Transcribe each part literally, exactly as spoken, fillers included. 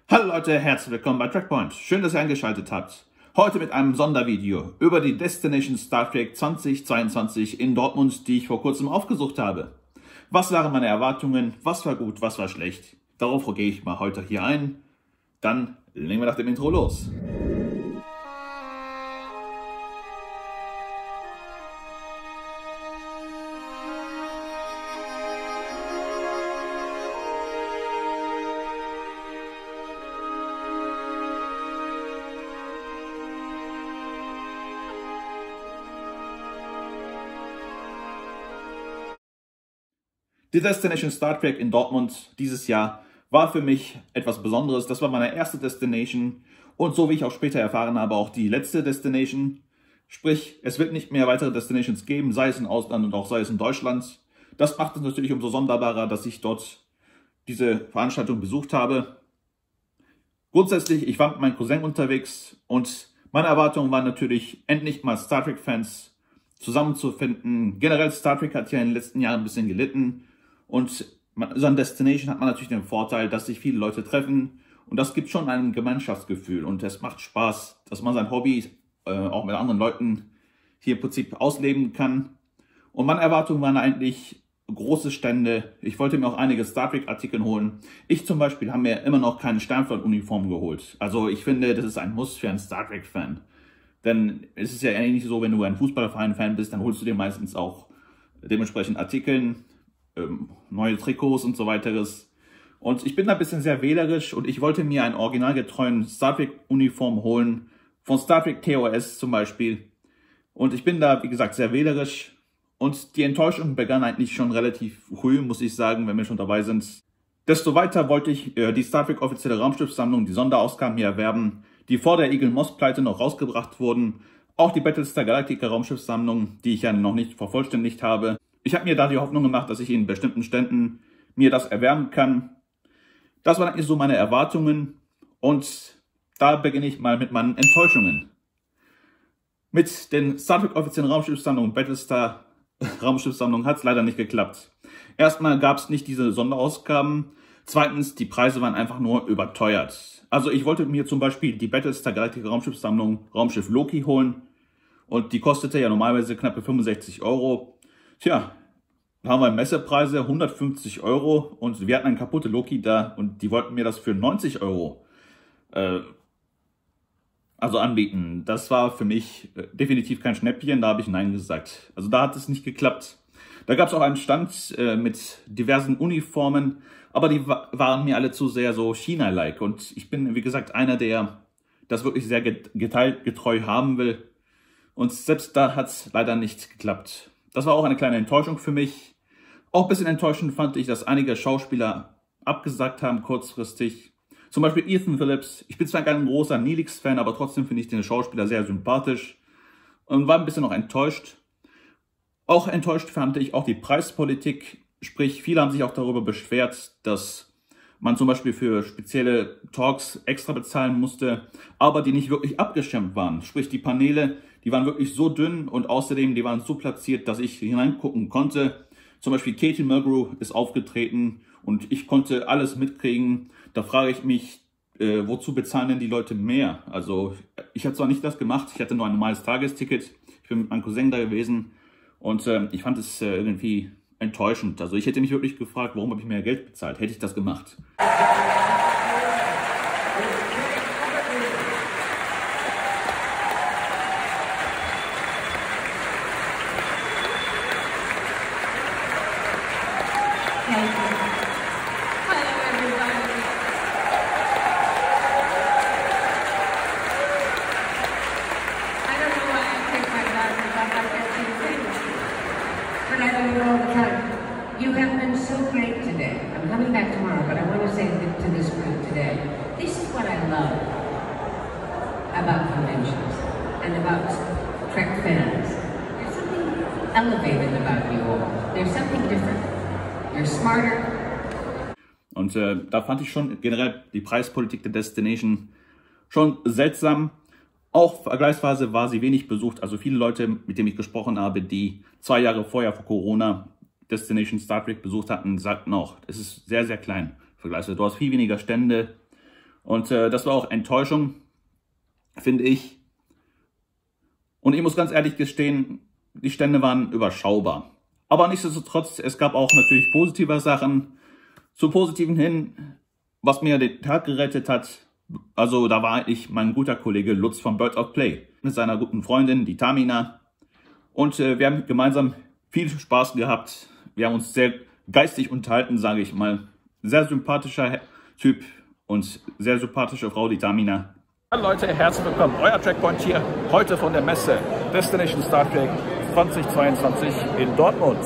Hallo Leute, herzlich willkommen bei Trackpoint. Schön, dass ihr eingeschaltet habt. Heute mit einem Sondervideo über die Destination Star Trek zwanzig zweiundzwanzig in Dortmund, die ich vor kurzem aufgesucht habe. Was waren meine Erwartungen? Was war gut? Was war schlecht? Darauf gehe ich mal heute hier ein. Dann legen wir nach dem Intro los. Die Destination Star Trek in Dortmund dieses Jahr war für mich etwas Besonderes. Das war meine erste Destination und so wie ich auch später erfahren habe, auch die letzte Destination. Sprich, es wird nicht mehr weitere Destinations geben, sei es im Ausland und auch sei es in Deutschland. Das macht es natürlich umso sonderbarer, dass ich dort diese Veranstaltung besucht habe. Grundsätzlich, ich war mit meinem Cousin unterwegs und meine Erwartung war natürlich, endlich mal Star Trek-Fans zusammenzufinden. Generell Star Trek hat ja in den letzten Jahren ein bisschen gelitten. Und so an Destination hat man natürlich den Vorteil, dass sich viele Leute treffen und das gibt schon ein Gemeinschaftsgefühl und es macht Spaß, dass man sein Hobby äh, auch mit anderen Leuten hier im Prinzip ausleben kann. Und meine Erwartungen waren eigentlich große Stände. Ich wollte mir auch einige Star Trek Artikel holen. Ich zum Beispiel habe mir immer noch keine Sternflotten-Uniform geholt. Also ich finde, das ist ein Muss für einen Star Trek Fan. Denn es ist ja ähnlich so, wenn du ein Fußballverein-Fan bist, dann holst du dir meistens auch dementsprechend Artikeln, neue Trikots und so weiteres. Und ich bin da ein bisschen sehr wählerisch und ich wollte mir einen originalgetreuen Star Trek Uniform holen, von Star Trek T O S zum Beispiel. Und ich bin da, wie gesagt, sehr wählerisch. Und die Enttäuschung begann eigentlich schon relativ früh, muss ich sagen, wenn wir schon dabei sind. Desto weiter wollte ich äh, die Star Trek offizielle Raumschiffssammlung, die Sonderausgaben hier erwerben, die vor der Eagle Moss Pleite noch rausgebracht wurden. Auch die Battlestar Galactica Raumschiffssammlung, die ich ja noch nicht vervollständigt habe. Ich habe mir da die Hoffnung gemacht, dass ich in bestimmten Ständen mir das erwärmen kann. Das waren eigentlich so meine Erwartungen und da beginne ich mal mit meinen Enttäuschungen. Mit den Star Trek offiziellen Raumschiffssammlungen und Battlestar Raumschiffssammlung hat es leider nicht geklappt. Erstmal gab es nicht diese Sonderausgaben. Zweitens, die Preise waren einfach nur überteuert. Also ich wollte mir zum Beispiel die Battlestar Galactica Raumschiffssammlung Raumschiff Loki holen und die kostete ja normalerweise knappe fünfundsechzig Euro. Tja, da haben wir Messepreise hundertfünfzig Euro und wir hatten einen kaputte Loki da und die wollten mir das für neunzig Euro äh, also anbieten. Das war für mich äh, definitiv kein Schnäppchen, da habe ich Nein gesagt. Also da hat es nicht geklappt. Da gab es auch einen Stand äh, mit diversen Uniformen, aber die wa waren mir alle zu sehr so China-like und ich bin, wie gesagt, einer, der das wirklich sehr geteilt, getreu haben will und selbst da hat es leider nicht geklappt. Das war auch eine kleine Enttäuschung für mich. Auch ein bisschen enttäuschend fand ich, dass einige Schauspieler abgesagt haben kurzfristig. Zum Beispiel Ethan Phillips. Ich bin zwar kein großer Neelix-Fan, aber trotzdem finde ich den Schauspieler sehr sympathisch und war ein bisschen noch enttäuscht. Auch enttäuscht fand ich auch die Preispolitik. Sprich, viele haben sich auch darüber beschwert, dass man zum Beispiel für spezielle Talks extra bezahlen musste, aber die nicht wirklich abgeschirmt waren. Sprich, die Paneele, die waren wirklich so dünn und außerdem, die waren so platziert, dass ich hineingucken konnte. Zum Beispiel Katie Mulgrew ist aufgetreten und ich konnte alles mitkriegen. Da frage ich mich, äh, wozu bezahlen denn die Leute mehr? Also ich habe zwar nicht das gemacht, ich hatte nur ein normales Tagesticket. Ich bin mit meinem Cousin da gewesen und äh, ich fand es äh, irgendwie enttäuschend. Also ich hätte mich wirklich gefragt, warum habe ich mehr Geld bezahlt? Hätte ich das gemacht? You have been so great today. I'm coming back tomorrow, but I want to say to this group today, this is what I love about conventions and about Trek fans. There's something elevated about you all. There's something different. You're smarter. Und äh, da fand ich schon generell die Preispolitik der Destination schon seltsam. Auch vergleichsweise war sie wenig besucht. Also viele Leute, mit denen ich gesprochen habe, die zwei Jahre vorher vor Corona Destination Star Trek besucht hatten, sagten auch, es ist sehr, sehr klein. Vergleichsweise. Du hast viel weniger Stände Und äh, das war auch Enttäuschung, finde ich. Und ich muss ganz ehrlich gestehen, die Stände waren überschaubar. Aber nichtsdestotrotz, es gab auch natürlich positive Sachen. Zum Positiven hin, was mir den Tag gerettet hat, also da war ich mein guter Kollege Lutz von Birds of Play mit seiner guten Freundin, die Tamina. Und äh, wir haben gemeinsam viel Spaß gehabt. Wir haben uns sehr geistig unterhalten, sage ich mal. Sehr sympathischer Typ und sehr sympathische Frau, die Tamina. Hallo Leute, herzlich willkommen. Euer Trackpoint hier, heute von der Messe Destination Star Trek zweitausendzweiundzwanzig in Dortmund.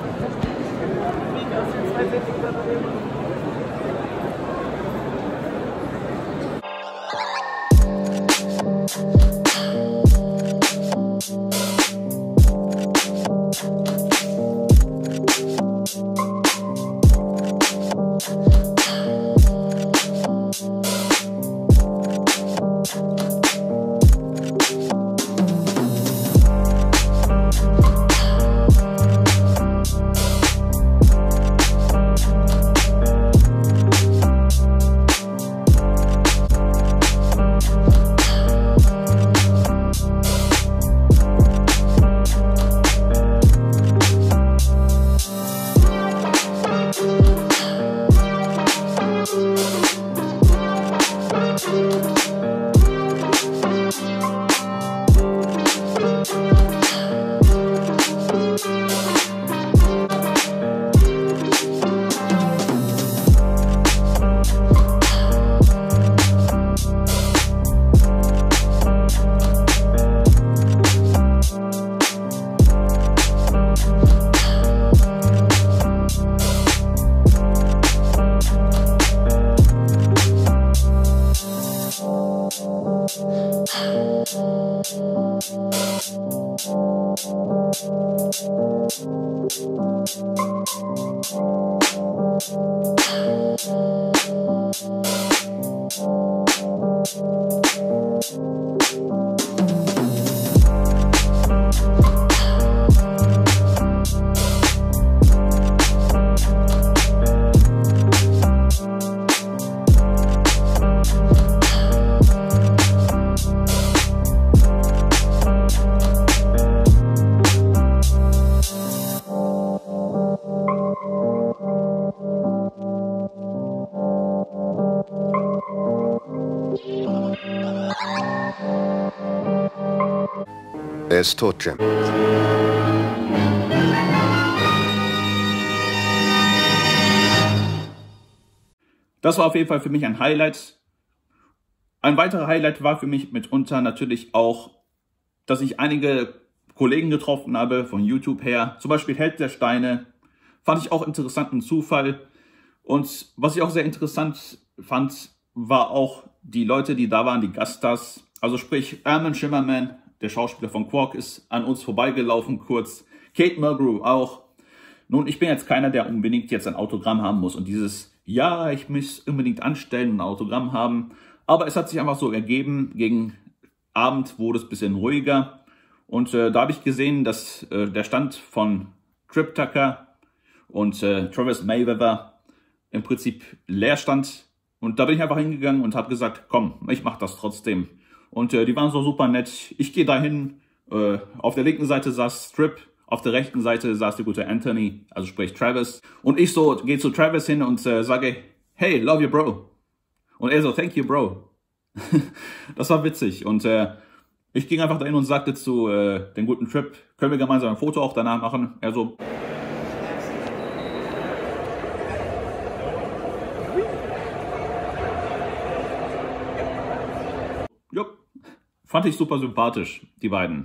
Er ist tot, Jim. Das war auf jeden Fall für mich ein Highlight. Ein weiterer Highlight war für mich mitunter natürlich auch, dass ich einige Kollegen getroffen habe von YouTube her. Zum Beispiel Held der Steine. Fand ich auch interessanten Zufall. Und was ich auch sehr interessant fand, war auch die Leute, die da waren, die Gaststars. Also sprich, Armin Shimmerman, der Schauspieler von Quark, ist an uns vorbeigelaufen kurz. Kate Mulgrew auch. Nun, ich bin jetzt keiner, der unbedingt jetzt ein Autogramm haben muss. Und dieses, ja, ich muss unbedingt anstellen und ein Autogramm haben. Aber es hat sich einfach so ergeben, gegen Abend wurde es ein bisschen ruhiger. Und äh, da habe ich gesehen, dass äh, der Stand von Trip Tucker und äh, Travis Mayweather im Prinzip leer stand. Und da bin ich einfach hingegangen und habe gesagt, komm, ich mache das trotzdem. Und äh, die waren so super nett. Ich gehe dahin. Äh, auf der linken Seite saß Trip, auf der rechten Seite saß der gute Anthony, also sprich Travis. Und ich so gehe zu Travis hin und äh, sage, hey, love you, bro. Und er so, thank you, bro. Das war witzig. Und äh, ich ging einfach dahin und sagte zu äh, dem guten Trip, können wir gemeinsam ein Foto auch danach machen? Er so, jupp. Fand ich super sympathisch, die beiden.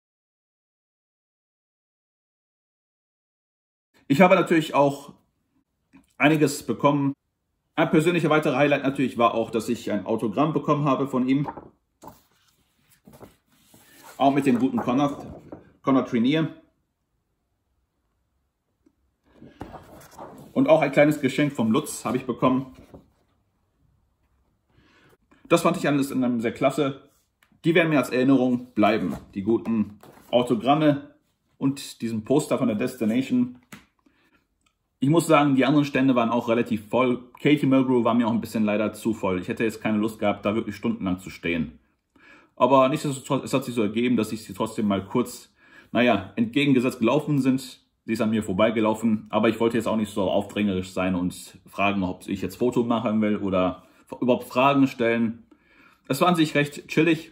Ich habe natürlich auch einiges bekommen. Ein persönlicher weiterer Highlight natürlich war auch, dass ich ein Autogramm bekommen habe von ihm. Auch mit dem guten Connor, Connor Trinier. Und auch ein kleines Geschenk vom Lutz habe ich bekommen. Das fand ich alles in einem sehr klasse. Die werden mir als Erinnerung bleiben. Die guten Autogramme und diesen Poster von der Destination. Ich muss sagen, die anderen Stände waren auch relativ voll. Katie Mulgrew war mir auch ein bisschen leider zu voll. Ich hätte jetzt keine Lust gehabt, da wirklich stundenlang zu stehen. Aber nichtsdestotrotz, es hat sich so ergeben, dass ich sie trotzdem mal kurz, naja, entgegengesetzt gelaufen sind. Sie ist an mir vorbeigelaufen, aber ich wollte jetzt auch nicht so aufdrängerisch sein und fragen, ob ich jetzt Foto machen will oder überhaupt Fragen stellen. Es war an sich recht chillig.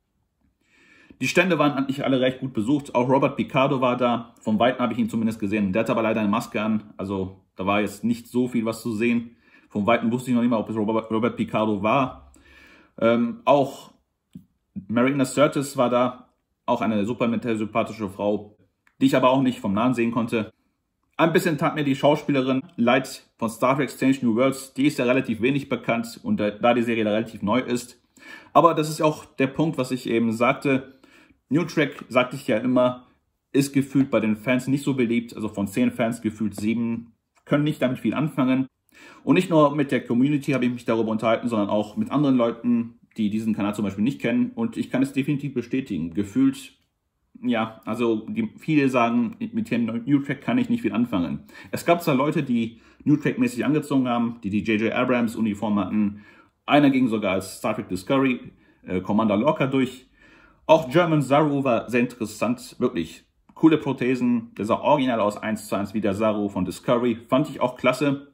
Die Stände waren eigentlich alle recht gut besucht. Auch Robert Picardo war da. Von Weitem habe ich ihn zumindest gesehen. Der hatte aber leider eine Maske an. Also da war jetzt nicht so viel was zu sehen. Von Weitem wusste ich noch nicht mal, ob es Robert, Robert Picardo war. Ähm, auch Marina Sirtis war da. Auch eine super nette, sympathische Frau, die ich aber auch nicht vom Nahen sehen konnte. Ein bisschen tat mir die Schauspielerin leid von Star Trek Strange New Worlds. Die ist ja relativ wenig bekannt und da die Serie relativ neu ist. Aber das ist auch der Punkt, was ich eben sagte. New Trek, sagte ich ja immer, ist gefühlt bei den Fans nicht so beliebt. Also von zehn Fans gefühlt sieben können nicht damit viel anfangen. Und nicht nur mit der Community habe ich mich darüber unterhalten, sondern auch mit anderen Leuten, die diesen Kanal zum Beispiel nicht kennen. Und ich kann es definitiv bestätigen. Gefühlt, ja, also die, viele sagen, mit dem New Trek kann ich nicht viel anfangen. Es gab zwar Leute, die New Trek-mäßig angezogen haben, die die J J Abrams Uniform hatten. Einer ging sogar als Star Trek Discovery äh, Commander Lorca durch. Auch German Saru war sehr interessant, wirklich coole Prothesen. Der sah original aus, eins zu eins wie der Saru von Discovery. Fand ich auch klasse.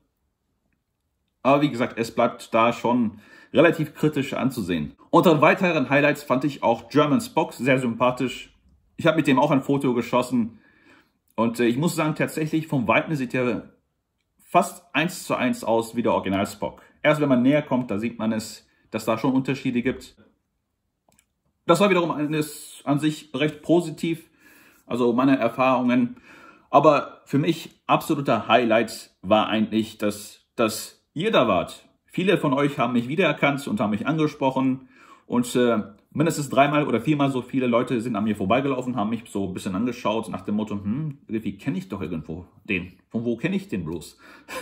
Aber wie gesagt, es bleibt da schon relativ kritisch anzusehen. Unter weiteren Highlights fand ich auch German Spock sehr sympathisch. Ich habe mit dem auch ein Foto geschossen. Und äh, ich muss sagen, tatsächlich vom Weitem sieht er fast eins zu eins aus wie der Original Spock. Erst wenn man näher kommt, da sieht man es, dass da schon Unterschiede gibt. Das war wiederum eines an sich recht positiv, also meine Erfahrungen. Aber für mich absoluter Highlight war eigentlich, dass, dass ihr da wart. Viele von euch haben mich wiedererkannt und haben mich angesprochen. Und äh, mindestens dreimal oder viermal so viele Leute sind an mir vorbeigelaufen, haben mich so ein bisschen angeschaut nach dem Motto, hm, irgendwie kenne ich doch irgendwo den. Von wo kenne ich den bloß?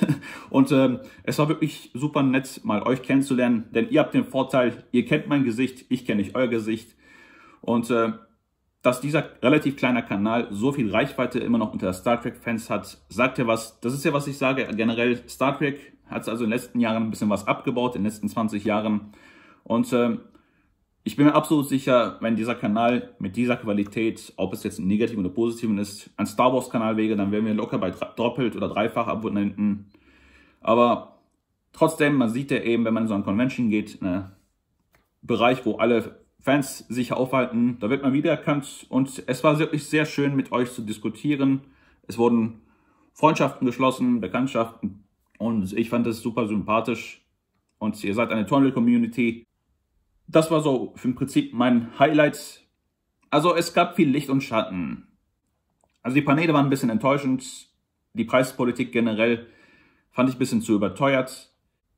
Und äh, es war wirklich super nett, mal euch kennenzulernen, denn ihr habt den Vorteil, ihr kennt mein Gesicht, ich kenne nicht euer Gesicht. Und äh, dass dieser relativ kleine Kanal so viel Reichweite immer noch unter Star Trek-Fans hat, sagt ja was. Das ist ja, was ich sage, generell Star Trek hat also in den letzten Jahren ein bisschen was abgebaut, in den letzten zwanzig Jahren. Und äh, ich bin mir absolut sicher, wenn dieser Kanal mit dieser Qualität, ob es jetzt ein negativen oder positiven ist, ein Star Wars-Kanal wäre, dann wären wir locker bei doppelt oder dreifach Abonnenten. Aber trotzdem, man sieht ja eben, wenn man in so eine Convention geht, einen Bereich, wo alle Fans sich aufhalten, da wird man wiedererkannt. Und es war wirklich sehr schön, mit euch zu diskutieren. Es wurden Freundschaften geschlossen, Bekanntschaften. Und ich fand das super sympathisch. Und ihr seid eine tolle Community. Das war so im Prinzip mein Highlight. Also es gab viel Licht und Schatten. Also die Paneele waren ein bisschen enttäuschend. Die Preispolitik generell fand ich ein bisschen zu überteuert.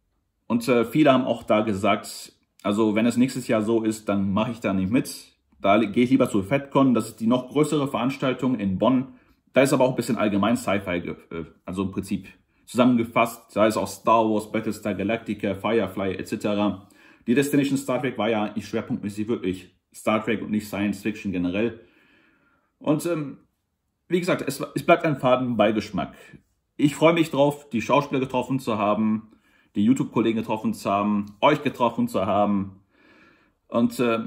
Und äh, viele haben auch da gesagt, also wenn es nächstes Jahr so ist, dann mache ich da nicht mit. Da gehe ich lieber zu FedCon, das ist die noch größere Veranstaltung in Bonn. Da ist aber auch ein bisschen allgemein Sci-Fi, also im Prinzip zusammengefasst. Da ist auch Star Wars, Battlestar Galactica, Firefly et cetera. Die Destination Star Trek war ja eigentlich schwerpunktmäßig wirklich Star Trek und nicht Science Fiction generell. Und ähm, wie gesagt, es, es bleibt ein Fadenbeigeschmack. Ich freue mich drauf, die Schauspieler getroffen zu haben, die YouTube-Kollegen getroffen zu haben, euch getroffen zu haben. Und äh,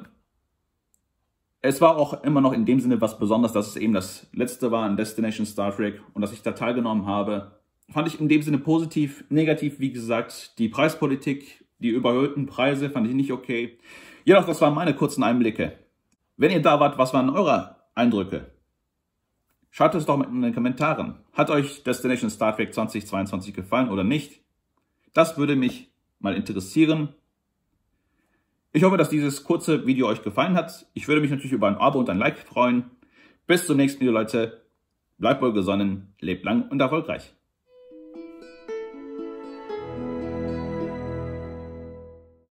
es war auch immer noch in dem Sinne was Besonderes, dass es eben das letzte war in Destination Star Trek und dass ich da teilgenommen habe. Fand ich in dem Sinne positiv, negativ, wie gesagt, die Preispolitik, die überhöhten Preise fand ich nicht okay. Jedoch, das waren meine kurzen Einblicke. Wenn ihr da wart, was waren eure Eindrücke? Schreibt es doch mit in den Kommentaren. Hat euch Destination Star Trek zweitausendzweiundzwanzig gefallen oder nicht? Das würde mich mal interessieren. Ich hoffe, dass dieses kurze Video euch gefallen hat. Ich würde mich natürlich über ein Abo und ein Like freuen. Bis zum nächsten Video, Leute. Bleibt wohl gesonnen, lebt lang und erfolgreich.